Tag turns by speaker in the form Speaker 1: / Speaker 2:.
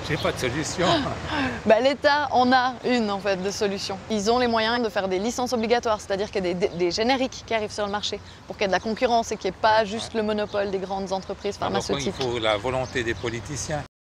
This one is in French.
Speaker 1: J'ai pas de solution.
Speaker 2: L'État en a une en fait de solution. Ils ont les moyens de faire des licences obligatoires, c'est-à-dire qu'il y a des génériques qui arrivent sur le marché pour qu'il y ait de la concurrence et qu'il n'y ait pas juste le monopole des grandes entreprises
Speaker 1: Alors,
Speaker 2: pharmaceutiques.
Speaker 1: il faut la volonté des politiciens.